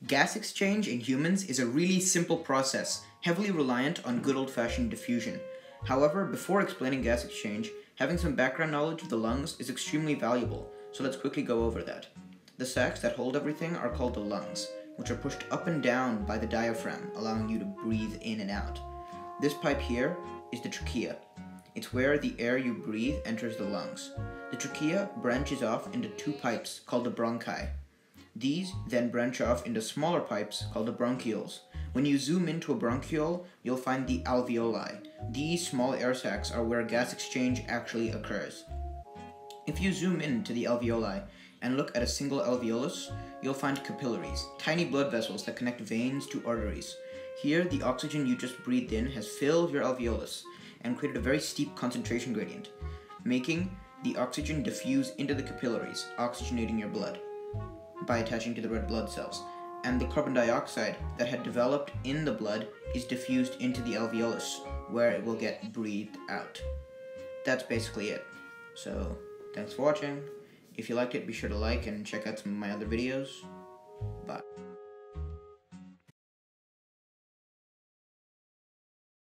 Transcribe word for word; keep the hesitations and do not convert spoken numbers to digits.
Gas exchange in humans is a really simple process, heavily reliant on good old-fashioned diffusion. However, before explaining gas exchange, having some background knowledge of the lungs is extremely valuable, so let's quickly go over that. The sacs that hold everything are called the lungs, which are pushed up and down by the diaphragm, allowing you to breathe in and out. This pipe here is the trachea. It's where the air you breathe enters the lungs. The trachea branches off into two pipes called the bronchi. These then branch off into smaller pipes called the bronchioles. When you zoom into a bronchiole, you'll find the alveoli. These small air sacs are where gas exchange actually occurs. If you zoom in to the alveoli and look at a single alveolus, you'll find capillaries, tiny blood vessels that connect veins to arteries. Here, the oxygen you just breathed in has filled your alveolus and created a very steep concentration gradient, making the oxygen diffuse into the capillaries, oxygenating your blood by attaching to the red blood cells, and the carbon dioxide that had developed in the blood is diffused into the alveolus, where it will get breathed out. That's basically it. So, thanks for watching. If you liked it, be sure to like and check out some of my other videos. Bye.